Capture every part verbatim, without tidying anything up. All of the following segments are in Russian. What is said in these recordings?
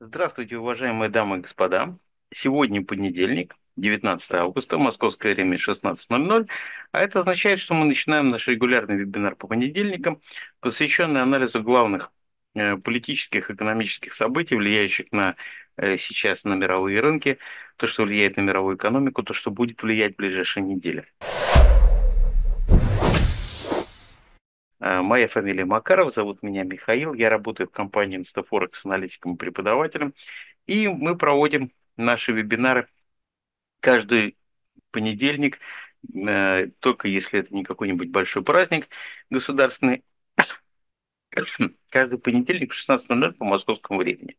Здравствуйте, уважаемые дамы и господа. Сегодня понедельник, девятнадцатое августа, московское время шестнадцать ноль ноль. А это означает, что мы начинаем наш регулярный вебинар по понедельникам, посвященный анализу главных э, политических, экономических событий, влияющих на э, сейчас на мировые рынки, то, что влияет на мировую экономику, то, что будет влиять в ближайшие недели. Э, Моя фамилия Макаров, зовут меня Михаил, я работаю в компании InstaForex аналитиком и преподавателем, и мы проводим наши вебинары каждый понедельник, э, только если это не какой-нибудь большой праздник государственный, каждый понедельник в шестнадцать ноль ноль по московскому времени.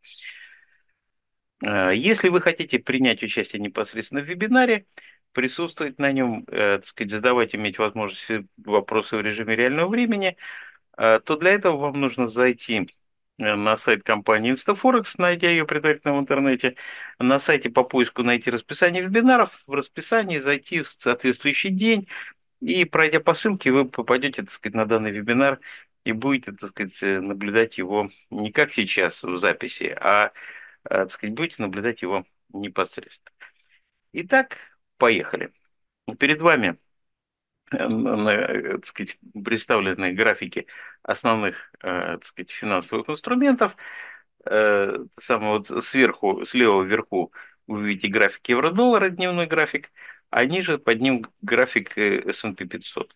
Э, Если вы хотите принять участие непосредственно в вебинаре, присутствовать на нем, э, так сказать, задавать, иметь возможность вопросы в режиме реального времени, э, то для этого вам нужно зайти э, на сайт компании InstaForex, найдя ее предварительно в интернете, на сайте по поиску найти расписание вебинаров, в расписании зайти в соответствующий день, и пройдя по ссылке, вы попадете, так сказать, на данный вебинар и будете, так сказать, э, наблюдать его не как сейчас в записи, а, э, так сказать, будете наблюдать его непосредственно. Итак, поехали. Перед вами э, на- на, э, так сказать, представлены графики основных, э, так сказать, финансовых инструментов. Э, Самое вот сверху, слева вверху вы видите график евро-доллара, дневной график, а ниже под ним график э, эс энд пи пятьсот.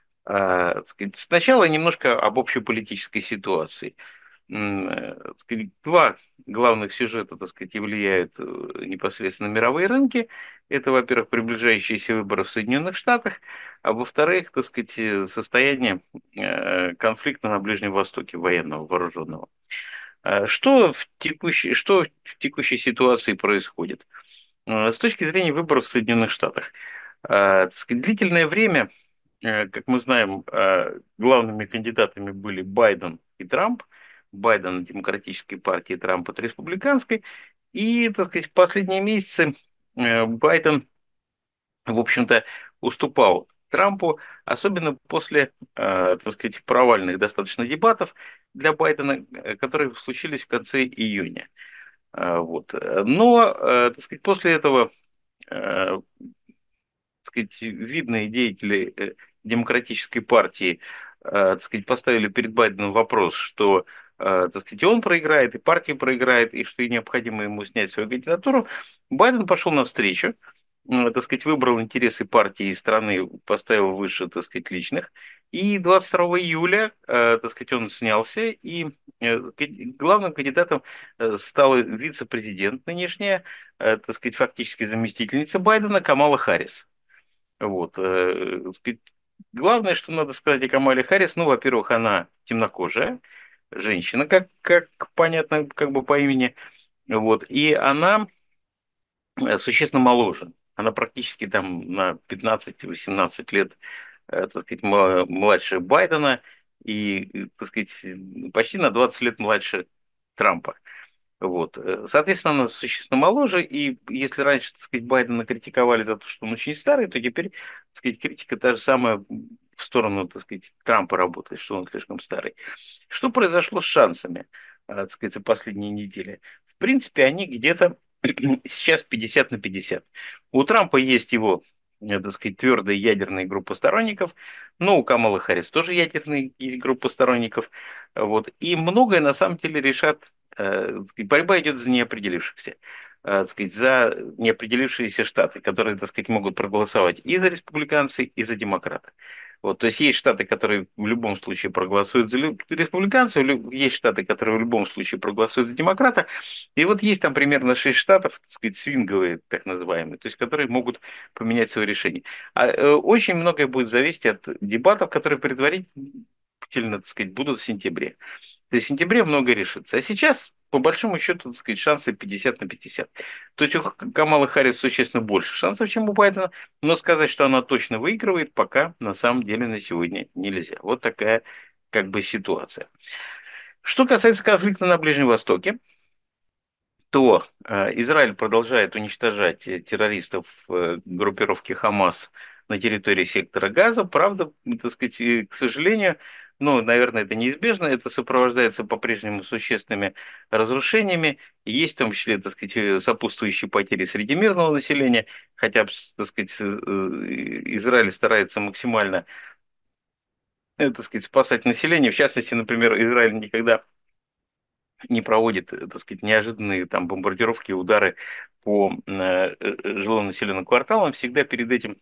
А, так сказать, сначала немножко об общей политической ситуации. М, э, так сказать, Два главных сюжета, так сказать, и влияют э, непосредственно на мировые рынки. Это, во-первых, приближающиеся выборы в Соединенных Штатах, а во-вторых, так сказать, э, состояние э, конфликта на Ближнем Востоке, военного, вооруженного. А Что в текущей, что в текущей ситуации происходит? Э, С точки зрения выборов в Соединенных Штатах. А, так сказать, длительное время, э, как мы знаем, э, главными кандидатами были Байден и Трамп. Байден от демократической партии, Трамп от республиканской. И, так сказать, в последние месяцы э, Байден, в общем-то, уступал Трампу, особенно после, э, так сказать, провальных достаточно дебатов для Байдена, э, которые случились в конце июня. А, Вот. Но, э, так сказать, после этого э, так сказать, видные деятели э, демократической партии, э, так сказать, поставили перед Байденом вопрос, что, э, так сказать, и он проиграет, и партия проиграет, и что и необходимо ему снять свою кандидатуру, Байден пошел навстречу, э, так сказать, выбрал интересы партии и страны, поставил выше, так сказать, личных. И двадцать второго июля, э, так сказать, он снялся, и э, кан- главным кандидатом э, стала вице-президент нынешняя, э, так сказать, фактически заместительница Байдена Камала Харрис. Вот. э, спи- Главное, что надо сказать о Камале Харрис, ну, во-первых, она темнокожая женщина, как, как понятно, как бы по имени, вот, и она э, существенно моложе. Она практически там на пятнадцать-восемнадцать лет, э, так сказать, м- младше Байдена и, э, так сказать, почти на двадцать лет младше Трампа. Вот. э, Соответственно, она существенно моложе, и если раньше, так сказать, Байдена критиковали за то, что он очень старый, то теперь, так сказать, критика та же самая в сторону, так сказать, Трампа работает, что он слишком старый. Что произошло с шансами, э, так сказать, за последние недели? В принципе, они где-то сейчас пятьдесят на пятьдесят. У Трампа есть его, э, так сказать, твердая ядерная группа сторонников, но у Камалы Харрис тоже ядерная есть группа сторонников. Вот. И многое на самом деле решат, э, так сказать, борьба идет за неопределившихся, э, так сказать, за неопределившиеся штаты, которые, так сказать, могут проголосовать и за республиканцы, и за демократы. Вот, то есть есть штаты, которые в любом случае проголосуют за лю- республиканцев, лю- есть штаты, которые в любом случае проголосуют за демократа, и вот есть там примерно шесть штатов, так сказать, свинговые, так называемые, то есть которые могут поменять свое решение. А, э, очень многое будет зависеть от дебатов, которые предварительно, так сказать, будут в сентябре. То есть в сентябре многое решится. А сейчас, по большому счету, так сказать, шансы пятьдесят на пятьдесят. То есть у Камалы Харрис существенно больше шансов, чем у Байдена, но сказать, что она точно выигрывает, пока на самом деле на сегодня нельзя. Вот такая как бы ситуация. Что касается конфликта на Ближнем Востоке, то э, Израиль продолжает уничтожать э, террористов э, группировки Хамас на территории сектора Газа. Правда, так сказать, э, к сожалению, ну, наверное, это неизбежно, это сопровождается по-прежнему существенными разрушениями, есть в том числе, так сказать, э, сопутствующие потери среди мирного населения, хотя, так сказать, э, Израиль старается максимально, э, так сказать, спасать население. В частности, например, Израиль никогда не проводит, э, так сказать, неожиданные там бомбардировки, удары по э, э, жилым населенным кварталам. Всегда перед этим,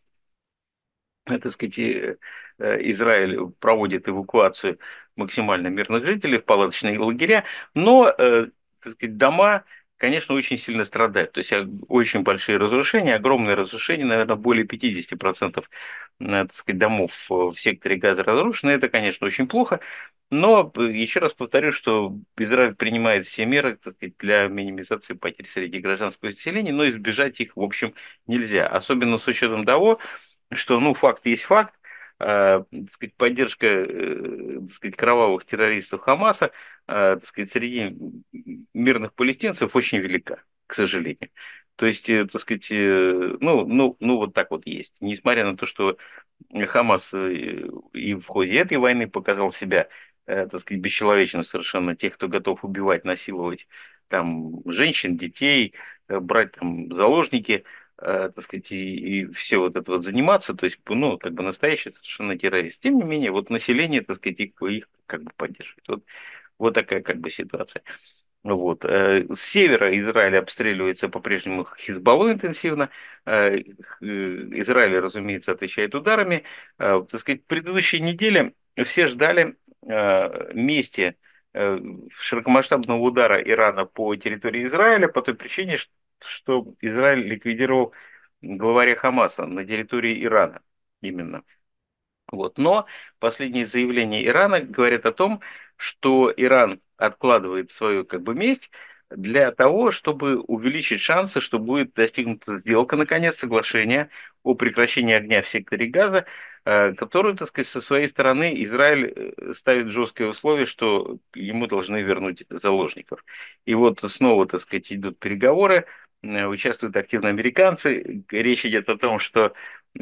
э, так сказать, э, э, Израиль проводит эвакуацию максимально мирных жителей в палаточные лагеря, но, э, так сказать, дома, конечно, очень сильно страдают. То есть э, очень большие разрушения, огромные разрушения, наверное, более пятьдесят процентов, э, так сказать, домов э, в секторе Газа разрушены. Это, конечно, очень плохо. Но э, еще раз повторю, что Израиль принимает все меры, так сказать, для минимизации потерь среди гражданского населения, но избежать их, в общем, нельзя. Особенно с учетом того, что, ну, факт есть факт, э, так сказать, поддержка, э, так сказать, кровавых террористов Хамаса, э, так сказать, среди мирных палестинцев очень велика, к сожалению. То есть, э, так сказать, э, ну, ну, ну, вот так вот есть. Несмотря на то, что Хамас э, и в ходе этой войны показал себя, э, так сказать, бесчеловечным совершенно, тех, кто готов убивать, насиловать там женщин, детей, э, брать там заложники, э, так сказать, и, и все вот это вот заниматься, то есть, ну, как бы настоящий совершенно террорист. Тем не менее, вот население, так сказать, их, их как бы поддерживает. Вот, вот такая как бы ситуация. Вот. э, С севера Израиль обстреливается по-прежнему Хизбаллой интенсивно. Э, э, Израиль, разумеется, отвечает ударами. Э, Так сказать, в предыдущей неделе все ждали э, мести э, широкомасштабного удара Ирана по территории Израиля по той причине, ш- что Израиль ликвидировал главаря Хамаса на территории Ирана именно. Вот. Но последние заявления Ирана говорят о том, что Иран откладывает свою как бы месть для того, чтобы увеличить шансы, что будет достигнута сделка, наконец, соглашение о прекращении огня в секторе Газа, э, которую, так сказать, со своей стороны Израиль э, ставит жесткие условия, что ему должны вернуть заложников. И вот снова, так сказать, идут переговоры, э, участвуют активно американцы. Речь идет о том, что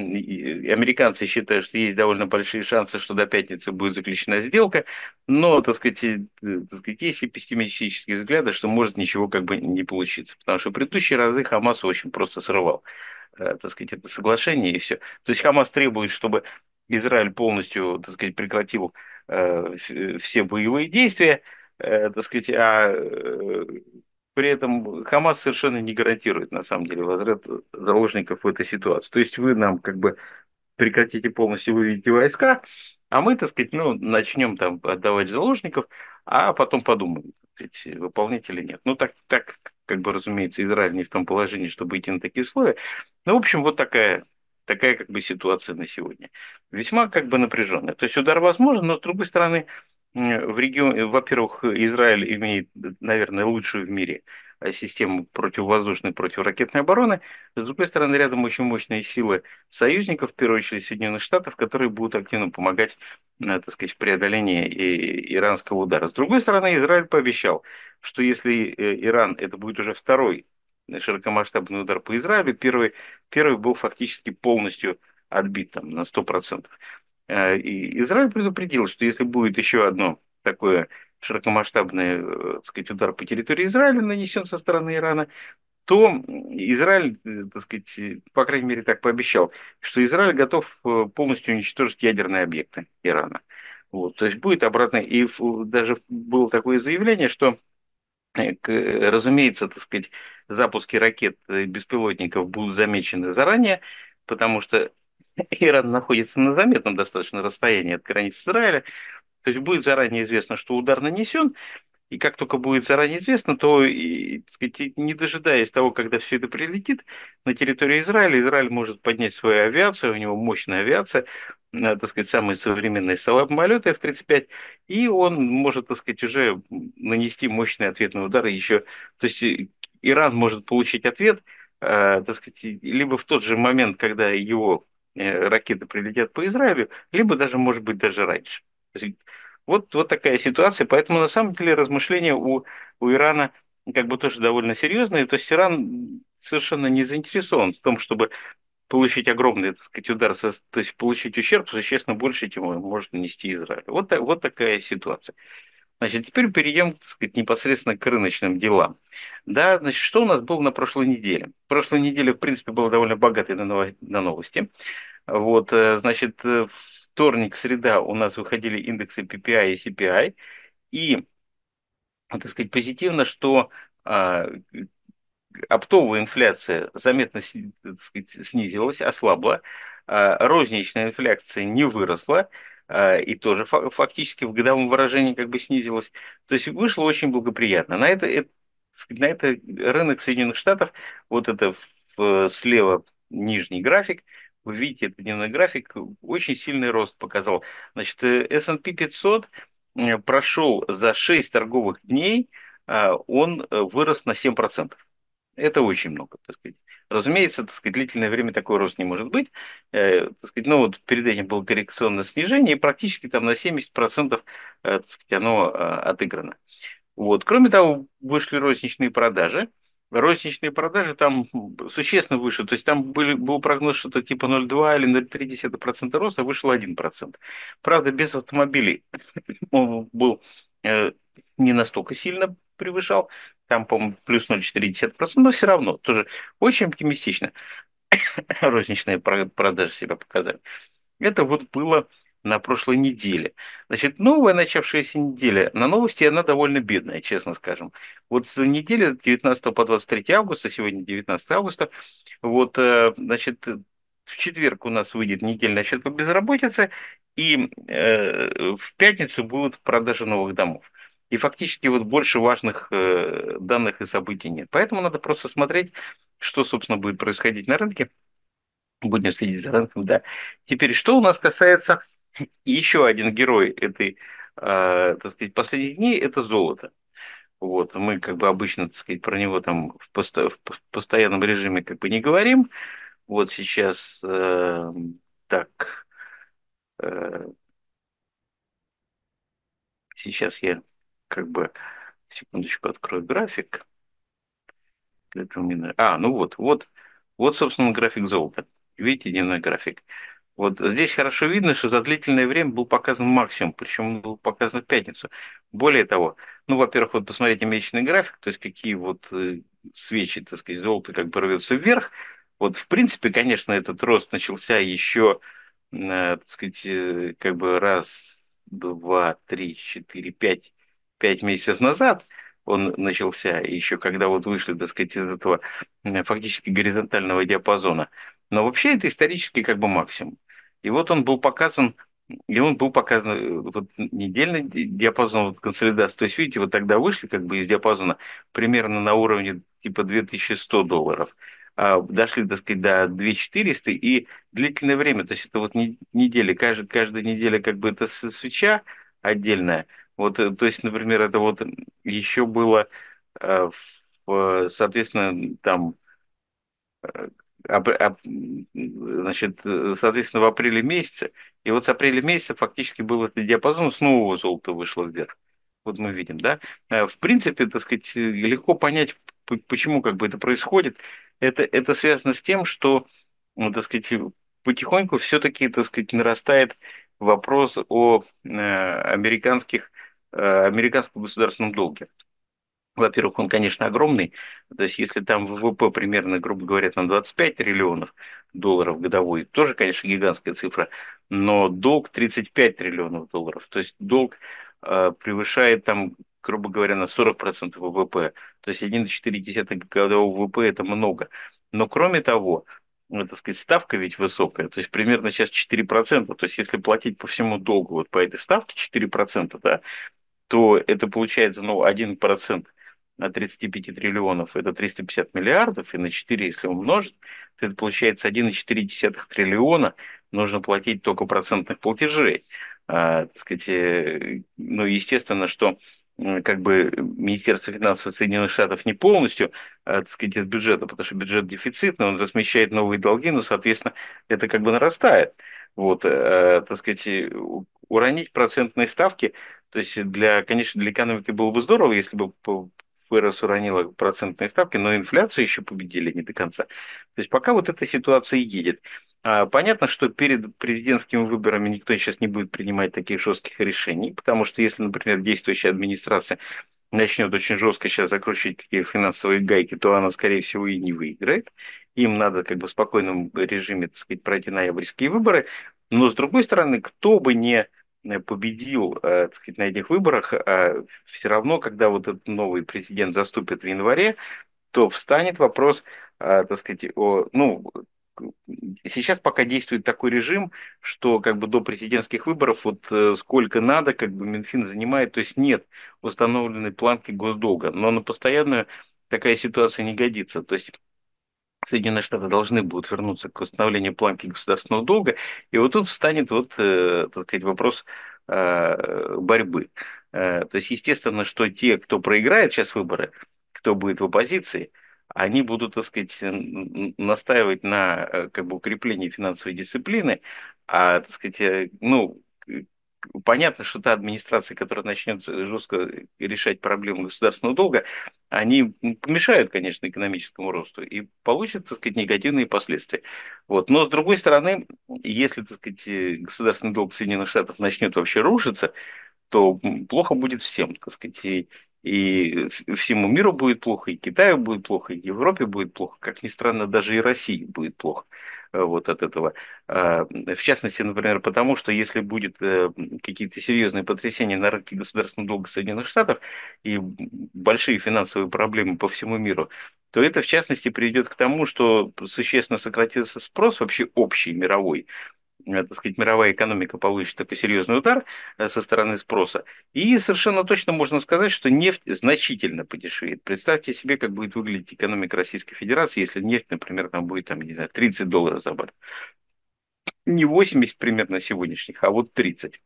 и американцы считают, что есть довольно большие шансы, что до пятницы будет заключена сделка, но, так сказать, э, так сказать, есть и пессимистические взгляды, что может ничего как бы не получиться, потому что в предыдущие разы Хамас очень просто срывал, э, так сказать, это соглашение и все. То есть Хамас требует, чтобы Израиль полностью, так сказать, прекратил э, ф- все боевые действия, э, так сказать, а э, при этом Хамас совершенно не гарантирует, на самом деле, возврат заложников в этой ситуации. То есть вы нам как бы прекратите полностью выведите войска, а мы, так сказать, ну, начнем там отдавать заложников, а потом подумаем, так сказать, выполнять или нет. Ну, так, так, как бы, разумеется, Израиль не в том положении, чтобы идти на такие условия. Ну, в общем, вот такая, такая как бы ситуация на сегодня. Весьма как бы напряженная. То есть удар возможен, но с другой стороны, м, в регионе, во-первых, Израиль имеет, наверное, лучшую в мире э, систему противовоздушной, противоракетной обороны. С другой стороны, рядом очень мощные силы союзников, в первую очередь Соединенных Штатов, которые будут активно помогать, э, так сказать, в преодолении и- иранского удара. С другой стороны, Израиль пообещал, что если э, Иран, это будет уже второй широкомасштабный удар по Израилю, первый, первый был фактически полностью отбит там, на сто процентов. Э, И Израиль предупредил, что если будет еще одно такое широкомасштабный, э, так сказать, удар по территории Израиля нанесен со стороны Ирана, то Израиль, э, так сказать, э, по крайней мере так пообещал, что Израиль готов э, полностью уничтожить ядерные объекты Ирана. Вот, то есть будет обратно, и ф- даже было такое заявление, что, э, к- э, разумеется, так сказать, запуски ракет и беспилотников будут замечены заранее, потому что Иран находится на заметном достаточно расстоянии от границ Израиля, то есть будет заранее известно, что удар нанесен, и как только будет заранее известно, то, и, так сказать, и не дожидаясь того, когда все это прилетит на территорию Израиля, Израиль может поднять свою авиацию, у него мощная авиация, э, так сказать, самые современные самолеты эф тридцать пять, и он может, так сказать, уже нанести мощный ответный удар еще. То есть э, Иран может получить ответ, э, так сказать, либо в тот же момент, когда его э, ракеты прилетят по Израилю, либо даже, может быть, даже раньше. То есть вот, вот такая ситуация. Поэтому на самом деле размышления у, у Ирана как бы тоже довольно серьезные. То есть Иран совершенно не заинтересован в том, чтобы получить огромный, так сказать, удар, со- то есть получить ущерб существенно больше, чем он может нанести Израиль. Вот, та- вот такая ситуация. Значит, теперь перейдем, так сказать, непосредственно к рыночным делам. Да, значит, что у нас было на прошлой неделе? Прошлая неделя, в принципе, была довольно богатой на ново- на новости. Вот, э, значит, э, вторник, среда у нас выходили индексы P P I и C P I. И, так сказать, позитивно, что а, оптовая инфляция заметно сни- так сказать, снизилась, ослабла, а, розничная инфляция не выросла, а, и тоже фа- фактически в годовом выражении как бы снизилась. То есть вышло очень благоприятно. На это, это, так сказать, на это рынок Соединенных Штатов, вот это в- слева нижний график, вы видите, это дневной график, очень сильный рост показал. Значит, э, эс энд пи пятьсот э, прошел за шесть торговых дней, а, он э, вырос на семь процентов. Это очень много, так сказать. Разумеется, так сказать, длительное время такой рост не может быть. Э, так сказать, ну вот перед этим было коррекционное снижение, и практически там на семьдесят процентов э, так сказать, оно э, отыграно. Вот. Кроме того, вышли розничные продажи. Розничные продажи там существенно выше. То есть там были, был прогноз что-то типа ноль целых два или ноль целых три десятых процента роста, а вышло один процент. Правда, без автомобилей он был э, не настолько сильно превышал, там, по-моему, плюс ноль целых четыре десятых процента, но все равно тоже очень оптимистично розничные про- продажи себя показали. Это вот было на прошлой неделе. Значит, новая начавшаяся неделя, на новости она довольно бедная, честно скажем. Вот с недели с девятнадцатого по двадцать третье августа, сегодня девятнадцатое августа, вот, э, значит, в четверг у нас выйдет недельный отчет по безработице, и э, в пятницу будут продажи новых домов. И фактически вот больше важных э, данных и событий нет. Поэтому надо просто смотреть, что, собственно, будет происходить на рынке. Будем следить за рынком, да. Теперь, что у нас касается еще один герой этой, э, так сказать, последних дней, это золото. Вот, мы как бы обычно, так сказать, про него там в, посто- в по- постоянном режиме как бы не говорим. Вот сейчас, э, так, э, сейчас я как бы, секундочку, открою график. Для этого мне надо- А, ну вот, вот, вот, собственно, график золота. Видите, дневной график. Вот здесь хорошо видно, что за длительное время был показан максимум, причем он был показан в пятницу. Более того, ну, во-первых, вот посмотрите месячный график, то есть какие вот э, свечи, так сказать, золото как бы рвется вверх. Вот, в принципе, конечно, этот рост начался еще, э, так сказать, э, как бы раз, два, три, четыре, пять, пять месяцев назад он начался, еще когда вот вышли, так сказать, из этого э, фактически горизонтального диапазона. Но вообще это исторический как бы максимум. И вот он был показан, и он был показан э, вот, недельный ди- диапазон вот, консолидации. То есть, видите, вот тогда вышли как бы из диапазона примерно на уровне типа две тысячи сто долларов. А дошли, так сказать, до две тысячи четыреста и длительное время, то есть это вот не- недели, каждая, каждая неделя как бы это с- свеча отдельная. Вот, э, то есть, например, это вот еще было, э, в, соответственно, там ап- ап- значит, э, соответственно, в апреле месяце. И вот с апреля месяца фактически был этот диапазон, снова золото вышло вверх. Вот мы видим, да. Э, В принципе, так сказать, э, легко понять, п- почему как бы это происходит. Это, это связано с тем, что, ну, так сказать, потихоньку все-таки, так сказать, нарастает вопрос о э, американских, э, американском государственном долге. Во-первых, он, конечно, огромный. То есть, если там вэ вэ пэ примерно, грубо говоря, на двадцать пять триллионов долларов годовой, тоже, конечно, гигантская цифра, но долг тридцать пять триллионов долларов. То есть, долг э, превышает там, грубо говоря, на сорок процентов вэ вэ пэ. То есть, один целых четыре десятых годового вэ вэ пэ – это много. Но, кроме того, ну, так сказать, ставка ведь высокая, то есть примерно сейчас четыре процента. То есть, если платить по всему долгу вот по этой ставке четыре процента, да, то это получается, ну, один процент на тридцать пять триллионов, это триста пятьдесят миллиардов, и на четыре, если умножить, то это получается один целых четыре десятых триллиона нужно платить только процентных платежей. А, так сказать, э, ну, естественно, что м, как бы Министерство финансов Соединенных Штатов не полностью, а, так сказать, из бюджета, потому что бюджет дефицитный, он размещает новые долги, но, соответственно, это как бы нарастает. Вот, э, так сказать, э, у- уронить процентные ставки, то есть для, конечно, для экономики было бы здорово, если бы по- ФРС уронила процентные ставки, но инфляцию еще победили не до конца. То есть пока вот эта ситуация едет. А, Понятно, что перед президентскими выборами никто сейчас не будет принимать таких жестких решений, потому что если, например, действующая администрация начнет очень жестко сейчас закручивать такие финансовые гайки, то она, скорее всего, и не выиграет. Им надо как бы в спокойном режиме, так сказать, пройти ноябрьские выборы. Но, с другой стороны, кто бы не э, победил, э, так сказать, на этих выборах, все равно, когда вот этот новый президент заступит в январе, то встанет вопрос, а, так сказать, о, ну, сейчас пока действует такой режим, что как бы до президентских выборов вот э, сколько надо, как бы Минфин занимает, то есть нет установленной планки госдолга, но на постоянную такая ситуация не годится, то есть Соединенные Штаты должны будут вернуться к восстановлению планки государственного долга, и вот тут встанет вот, э, так сказать, вопрос э, борьбы. Э, то есть, естественно, что те, кто проиграет сейчас выборы, кто будет в оппозиции, они будут, так сказать, н- настаивать на э, как бы укреплении финансовой дисциплины, а, так сказать, э, ну, к- понятно, что та администрация, которая начнет жестко решать проблему государственного долга, они помешают, конечно, экономическому росту и получат, так сказать, негативные последствия. Вот. Но, с другой стороны, если, так сказать, э, государственный долг Соединенных Штатов начнет вообще рушиться, то м, плохо будет всем, так сказать, и, и с- всему миру будет плохо, и Китаю будет плохо, и Европе будет плохо, как ни странно, даже и России будет плохо э, вот от этого. А, В частности, например, потому что если будет э, какие-то серьезные потрясения на рынке государственного долга Соединенных Штатов и большие финансовые проблемы по всему миру, то это, в частности, приведет к тому, что существенно сократится спрос вообще общий, мировой, э, так сказать, мировая экономика получит такой серьезный удар э, со стороны спроса. И совершенно точно можно сказать, что нефть значительно подешевеет. Представьте себе, как будет выглядеть экономика Российской Федерации, если нефть, например, там будет, там, не знаю, тридцать долларов за баррель. Не восемьдесят примерно сегодняшних, а вот тридцать.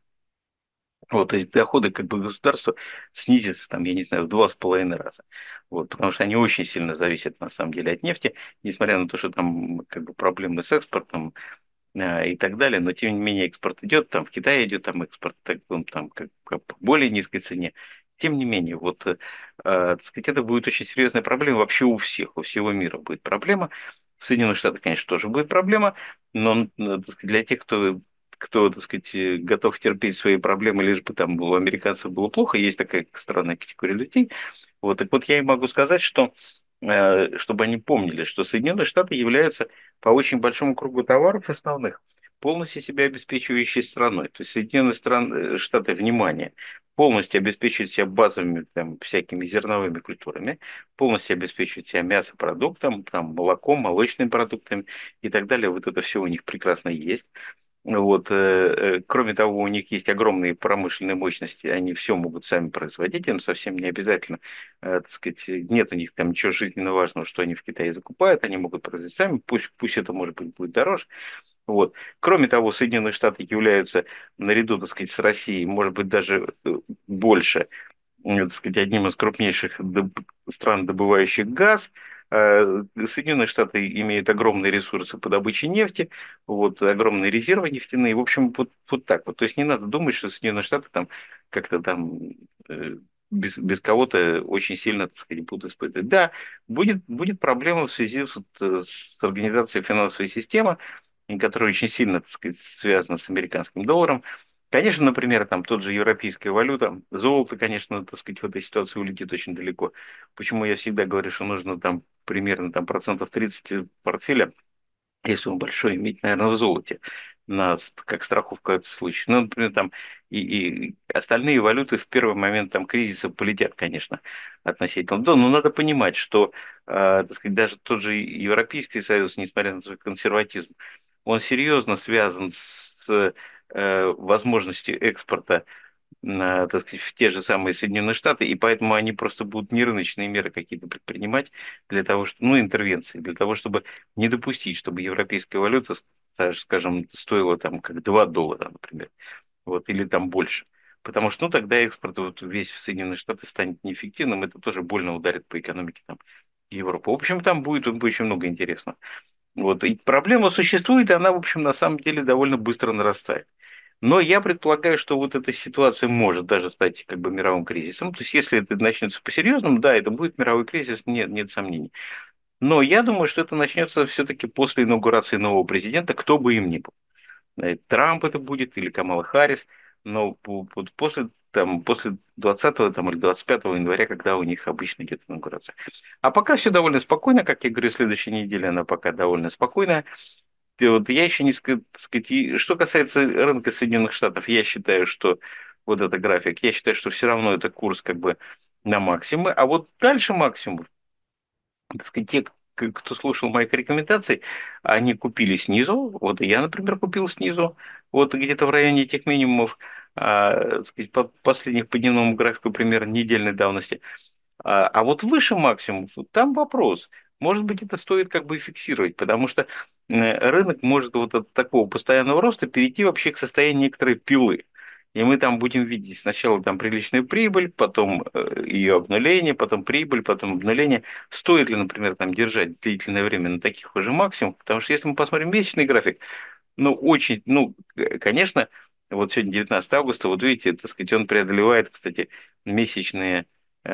Вот, то есть доходы как бы государства снизятся, там, я не знаю, в два с половиной раза. Вот, потому что они очень сильно зависят, на самом деле, от нефти, несмотря на то, что там как бы проблемы с экспортом, а, и так далее, но тем не менее экспорт идет, там в Китае идет там экспорт, так, он там как, как по более низкой цене. Тем не менее, вот, э, э, так сказать, это будет очень серьезная проблема вообще у всех, у всего мира будет проблема. В Соединенных Штатах, конечно, тоже будет проблема, но, э, так сказать, для тех, кто кто, так сказать, э, готов терпеть свои проблемы, лишь бы там у американцев было плохо, есть такая странная категория людей. Вот, так вот я им могу сказать, что э, чтобы они помнили, что Соединенные Штаты являются по очень большому кругу товаров основных, полностью себя обеспечивающей страной. То есть Соединенные стран, э, Штаты, внимание, полностью обеспечивают себя базовыми там, всякими зерновыми культурами, полностью обеспечивают себя мясопродуктом, там, молоком, молочными продуктами и так далее. Вот это все у них прекрасно есть. Вот, э, э, кроме того, у них есть огромные промышленные мощности, они все могут сами производить, им совсем не обязательно, э, так сказать, нет у них там ничего жизненно важного, что они в Китае закупают, они могут производить сами, пусть, пусть это, может быть, будет дороже. Вот. Кроме того, Соединенные Штаты являются, наряду, так сказать, с Россией, может быть, даже э, больше, э, так сказать, одним из крупнейших доб- стран, добывающих газ. Э, Соединенные Штаты имеют огромные ресурсы по добыче нефти, вот, огромные резервы нефтяные. В общем, вот, вот так вот. То есть не надо думать, что Соединенные Штаты там как-то там э, без, без кого-то очень сильно, так сказать, будут испытывать. Да, будет, будет проблема в связи с, вот, э, с организацией финансовой системы, и которая очень сильно, так сказать, связана с американским долларом. Конечно, например, там тот же европейская валюта, золото, конечно, так сказать, в этой ситуации улетит очень далеко. Почему я всегда говорю, что нужно там примерно там, процентов тридцать портфеля, если он большой, иметь, наверное, в золоте, на, с- как страховка в этом случае. Ну, например, там и, и остальные валюты в первый момент там кризиса полетят, конечно, относительно. Да, но надо понимать, что, э, так сказать, даже тот же Европейский Союз, несмотря на свой консерватизм, он серьезно связан с э, возможностью экспорта, на, так сказать, в те же самые Соединенные Штаты, и поэтому они просто будут нерыночные меры какие-то предпринимать для того, что, ну, интервенции, для того, чтобы не допустить, чтобы европейская валюта, даже, скажем, стоила там как два доллара, например, вот, или там больше. Потому что, ну, тогда экспорт вот весь в Соединенные Штаты станет неэффективным, это тоже больно ударит по экономике там Европы. В общем, там будет, будет очень много интересного. Вот, и проблема существует, и она, в общем, на самом деле довольно быстро нарастает. Но я предполагаю, что вот эта ситуация может даже стать как бы мировым кризисом. То есть если это начнется по-серьезному, да, это будет мировой кризис, нет, нет сомнений. Но я думаю, что это начнется все-таки после инаугурации нового президента, кто бы им ни был. Э, Трамп это будет или Камала Харрис, но по- вот после, там, после двадцатого там, или двадцать пятого января, когда у них обычно идет инаугурация. А пока все довольно спокойно, как я говорю, следующая неделя она пока довольно спокойная. И вот я еще не ска- сказать, и что касается рынка Соединенных Штатов, я считаю, что вот это график, я считаю, что все равно это курс как бы на максимумы, а вот дальше максимум, так сказать, те, к- кто слушал моих рекомендаций, они купили снизу. Вот и я, например, купил снизу, вот где-то в районе этих минимумов, а, так сказать, по последних по дневному графику примерно недельной давности. А, а вот выше максимум, вот там вопрос. Может быть, это стоит как бы и фиксировать, потому что э, рынок может вот от такого постоянного роста перейти вообще к состоянию некоторой пилы. И мы там будем видеть сначала там приличную прибыль, потом э, ее обнуление, потом прибыль, потом обнуление. Стоит ли, например, там держать длительное время на таких уже максимумах? Потому что если мы посмотрим месячный график, ну, очень, ну, э, конечно, вот сегодня девятнадцатое августа, вот видите, так сказать, он преодолевает, кстати, месячные,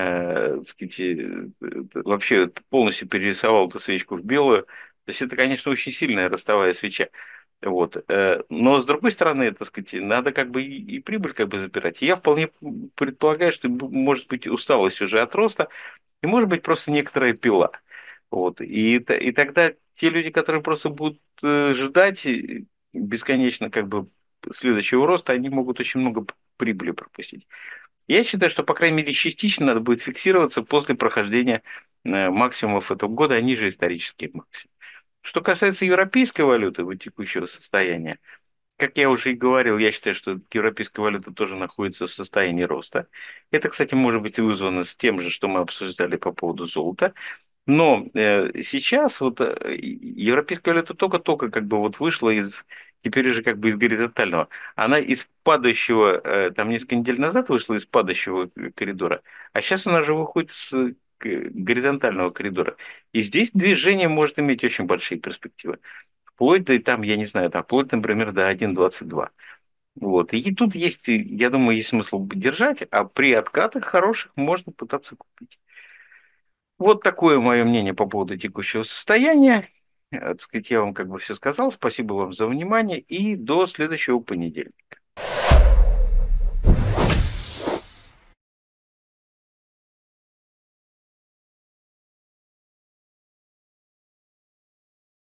э, так сказать, э, э, вообще полностью перерисовал эту свечку в белую. То есть это, конечно, очень сильная ростовая свеча. Вот. э, Но, с другой стороны, так сказать, надо как бы и, и прибыль как бы забирать. И я вполне предполагаю, что б- может быть усталость уже от роста, и может быть просто некоторая пила. Вот. И, т- и тогда те люди, которые просто будут э, ждать э, бесконечно как бы следующего роста, они могут очень много п- прибыли пропустить. Я считаю, что, по крайней мере, частично надо будет фиксироваться после прохождения э, максимумов этого года, а ниже исторических максимумов. Что касается европейской валюты, вот текущего состояния, как я уже и говорил, я считаю, что европейская валюта тоже находится в состоянии роста. Это, кстати, может быть вызвано с тем же, что мы обсуждали по поводу золота. Но э, сейчас вот э, европейская валюта только-только как бы вот вышла из, теперь уже как бы из горизонтального. Она из падающего, э, там несколько недель назад вышла из падающего э, коридора, а сейчас она же выходит с э, горизонтального коридора. И здесь движение может иметь очень большие перспективы. Вплоть до, там, я не знаю, там, вплоть, например, до один двадцать два. Вот. И тут есть, я думаю, есть смысл держать, а при откатах хороших можно пытаться купить. Вот такое мое мнение по поводу текущего состояния. Э, Так сказать, я вам как бы все сказал. Спасибо вам за внимание и до следующего понедельника.